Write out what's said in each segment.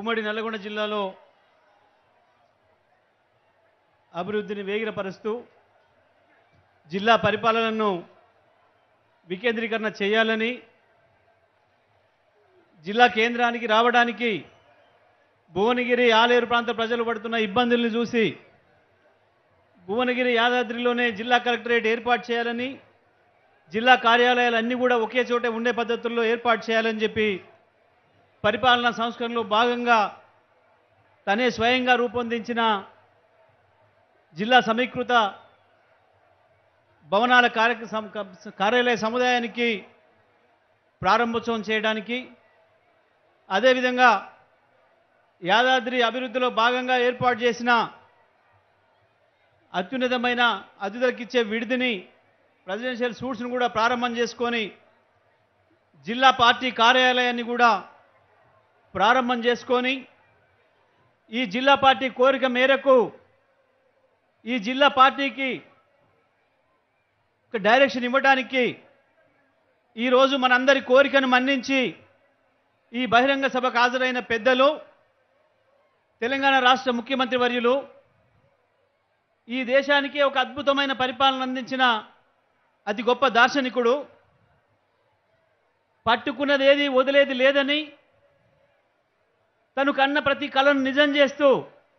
ఉమ్మడి నల్లగొండ జిల్లాలో అభివృద్ధిని వేగిరపరుస్తూ జిల్లా పరిపాలనను వికేంద్రీకరణ చేయాలని, జిల్లా కేంద్రానికి రావడానికి భువనగిరి ఆలేరు ప్రాంత ప్రజలు పడుతున్న ఇబ్బందులను చూసి భువనగిరి యాదాద్రిలోనే జిల్లా కలెక్టరేట్ ఏర్పాటు చేయాలని, జిల్లా కార్యాలయాలు అన్నీ కూడా ఒకే చోట ఉండే పద్ధతుల్లో ఏర్పాటు చేయాలని చెప్పి పరిపాలనా సంస్కరణలో భాగంగా తనే స్వయంగా రూపొందించిన జిల్లా సమీకృత భవనాల కార్యాలయ సముదాయానికి ప్రారంభోత్సవం చేయడానికి, అదేవిధంగా యాదాద్రి అభివృద్ధిలో భాగంగా ఏర్పాటు చేసిన అత్యున్నతమైన అతిథులకు ఇచ్చే విడిదిని ప్రెసిడెన్షియల్ సూట్స్ను కూడా ప్రారంభం చేసుకొని జిల్లా పార్టీ కార్యాలయాన్ని కూడా ప్రారంభం చేసుకొని ఈ జిల్లా పార్టీ కోరిక మేరకు ఈ జిల్లా పార్టీకి ఒక డైరెక్షన్ ఇవ్వడానికి ఈరోజు మనందరి కోరికను మన్నించి ఈ బహిరంగ సభకు హాజరైన పెద్దలు, తెలంగాణ రాష్ట్ర ముఖ్యమంత్రి వర్యులు, ఈ దేశానికి ఒక అద్భుతమైన పరిపాలన అందించిన అతి గొప్ప దార్శనికుడు, పట్టుకున్నది ఏది వదిలేది లేదని తను కన్న ప్రతి కలను నిజం చేస్తూ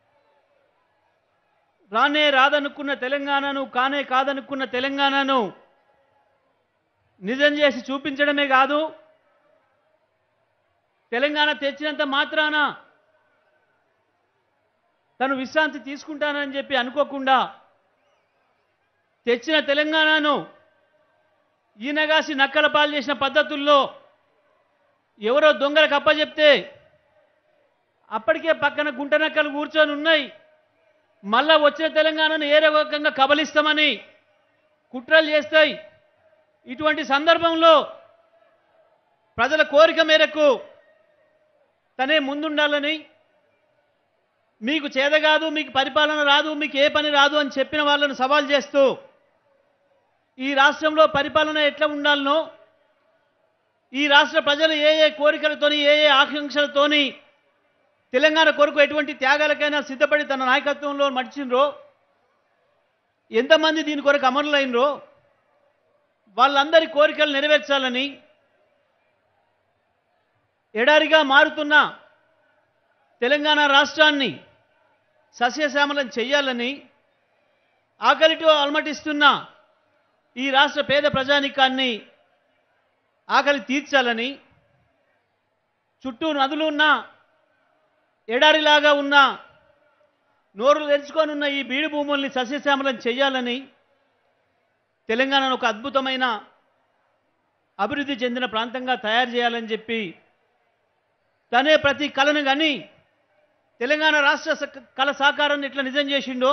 రానే రాదనుకున్న తెలంగాణను, కానే కాదనుకున్న తెలంగాణను నిజం చేసి చూపించడమే కాదు, తెలంగాణ తెచ్చినంత మాత్రాన తను విశ్రాంతి తీసుకుంటానని చెప్పి అనుకోకుండా తెచ్చిన తెలంగాణను ఈనగాసి నక్కల పాలు చేసిన పద్ధతుల్లో ఎవరో దొంగలకు అప్పచెప్తే అప్పటికే పక్కన గుంట నక్కలు కూర్చొని ఉన్నాయి, మళ్ళా వచ్చిన తెలంగాణను ఏ రకంగా కబలిస్తామని కుట్రలు చేస్తాయి. ఇటువంటి సందర్భంలో ప్రజల కోరిక మేరకు తనే ముందుండాలని, మీకు చేదగాదు, మీకు పరిపాలన రాదు, మీకు ఏ పని రాదు అని చెప్పిన వాళ్ళను సవాల్ చేస్తూ ఈ రాష్ట్రంలో పరిపాలన ఎట్లా ఉండాలనో, ఈ రాష్ట్ర ప్రజలు ఏ ఏ కోరికలతోని ఏ ఏ ఆకాంక్షలతోని తెలంగాణ కొరకు ఎటువంటి త్యాగాలకైనా సిద్ధపడి తన నాయకత్వంలో నడిచినరో, ఎంతమంది దీని కొరకు అమరులైనరో వాళ్ళందరి కోరికలు నెరవేర్చాలని, ఎడారిగా మారుతున్న తెలంగాణ రాష్ట్రాన్ని సస్యశ్యామలం చేయాలని, ఆకలితో అలమటిస్తున్న ఈ రాష్ట్ర పేద ప్రజానీకాన్ని ఆకలి తీర్చాలని, చుట్టూ నదులు ఉన్న ఎడారిలాగా ఉన్న నోరులు తెరుచుకొని ఉన్న ఈ బీడు భూముల్ని సస్యశ్యామలం చేయాలని, తెలంగాణను ఒక అద్భుతమైన అభివృద్ధి చెందిన ప్రాంతంగా తయారు చేయాలని చెప్పి తనే ప్రతి కలను కానీ తెలంగాణ రాష్ట్ర కళ సాకారాన్ని ఎట్లా నిజం చేసిండో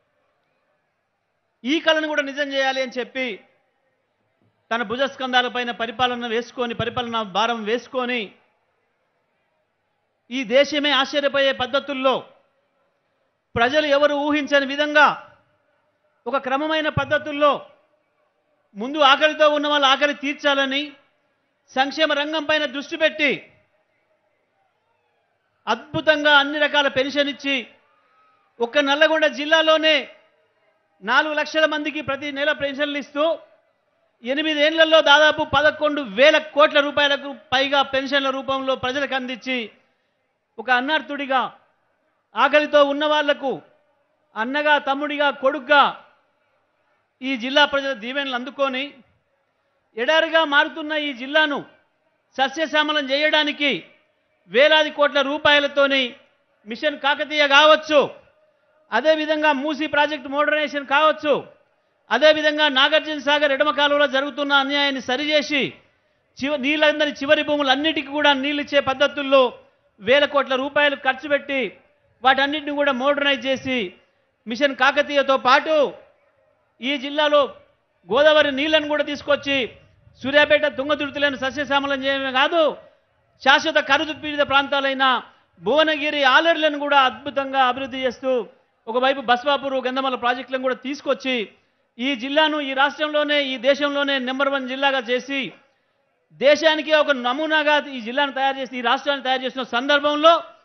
ఈ కళను కూడా నిజం చేయాలి అని చెప్పి తన భుజస్కంధాలపైన పరిపాలన భారం వేసుకొని ఈ దేశమే ఆశ్చర్యపోయే పద్ధతుల్లో ప్రజలు ఎవరు ఊహించని విధంగా ఒక క్రమమైన పద్ధతుల్లో ముందు ఆకలితో ఉన్న వాళ్ళ ఆకలి తీర్చాలని, సంక్షేమ రంగం పైన దృష్టి పెట్టి అద్భుతంగా అన్ని రకాల పెన్షన్ ఇచ్చి ఒక్క నల్లగొండ జిల్లాలోనే 4 లక్షల మందికి ప్రతి నెల పెన్షన్లు ఇస్తూ 8 ఏళ్లలో దాదాపు 11,000 కోట్ల రూపాయలకు పైగా పెన్షన్ల రూపంలో ప్రజలకు అందించి ఒక అన్నార్థుడిగా ఆకలితో ఉన్న వాళ్లకు అన్నగా, తమ్ముడిగా, కొడుగ్గా ఈ జిల్లా ప్రజల దీవెనలు అందుకొని ఎడారిగా మారుతున్న ఈ జిల్లాను సస్యశ్యామలం చేయడానికి వేలాది కోట్ల రూపాయలతోని మిషన్ కాకతీయ కావచ్చు, అదేవిధంగా మూసీ ప్రాజెక్టు మోడర్నైజేషన్ కావచ్చు, అదేవిధంగా నాగార్జున సాగర్ ఎడమ కాలువలో జరుగుతున్న అన్యాయాన్ని సరిచేసి నీళ్ళందరి చివరి భూములన్నిటికీ కూడా నీళ్ళిచ్చే పద్ధతుల్లో వేల కోట్ల రూపాయలు ఖర్చు పెట్టి వాటన్నిటిని కూడా మోడర్నైజ్ చేసి మిషన్ కాకతీయతో పాటు ఈ జిల్లాలో గోదావరి నీళ్లను కూడా తీసుకొచ్చి సూర్యాపేట తుంగతుర్తిలను సస్యశ్యామలం చేయడమే కాదు, శాశ్వత కరువు పీడిత ప్రాంతాలైన భువనగిరి ఆలేరులను కూడా అద్భుతంగా అభివృద్ధి చేస్తూ ఒకవైపు బస్వాపూర్, గంధమల ప్రాజెక్టులను కూడా తీసుకొచ్చి ఈ జిల్లాను ఈ రాష్ట్రంలోనే ఈ దేశంలోనే నెంబర్ 1 జిల్లాగా చేసి దేశానికి ఒక నమూనాగా ఈ జిల్లాను తయారు చేసి ఈ రాష్ట్రాన్ని తయారు చేసిన సందర్భంలో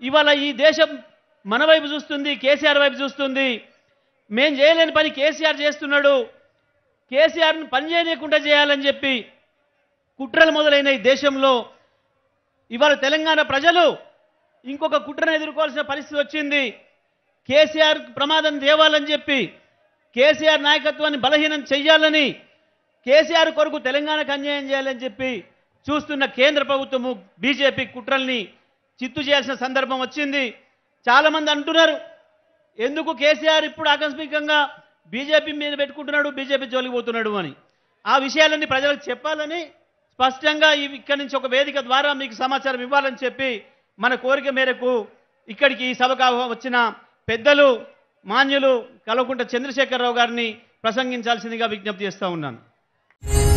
ఇవాళ ఈ దేశం మన వైపు చూస్తుంది, కేసీఆర్ వైపు చూస్తుంది. మేం చేయలేని పని కేసీఆర్ చేస్తున్నాడు, కేసీఆర్ని పని చేయకుండా చేయాలని చెప్పి కుట్రలు మొదలైన ఈ దేశంలో ఇవాళ తెలంగాణ ప్రజలు ఇంకొక కుట్రను ఎదుర్కోవాల్సిన పరిస్థితి వచ్చింది. కేసీఆర్ ప్రమాదం తేవాలని చెప్పి, కేసీఆర్ నాయకత్వాన్ని బలహీనం చెయ్యాలని, కేసీఆర్ కొరకు తెలంగాణకు అన్యాయం చేయాలని చెప్పి చూస్తున్న కేంద్ర ప్రభుత్వము బీజేపీ కుట్రల్ని చిత్తు చేయాల్సిన సందర్భం వచ్చింది. చాలామంది అంటున్నారు, ఎందుకు కేసీఆర్ ఇప్పుడు ఆకస్మికంగా బీజేపీ మీద పెట్టుకుంటున్నాడు, బీజేపీ జోలికి పోతున్నాడు అని. ఆ విషయాలన్నీ ప్రజలకు చెప్పాలని స్పష్టంగా ఇక్కడి నుంచి ఒక వేదిక ద్వారా మీకు సమాచారం ఇవ్వాలని చెప్పి మన కోరిక మేరకు ఇక్కడికి ఈ సభకు వచ్చిన పెద్దలు మాన్యులు కల్వకుంట్ల చంద్రశేఖరరావు గారిని ప్రసంగించాల్సిందిగా విజ్ఞప్తి చేస్తూ ఉన్నాను.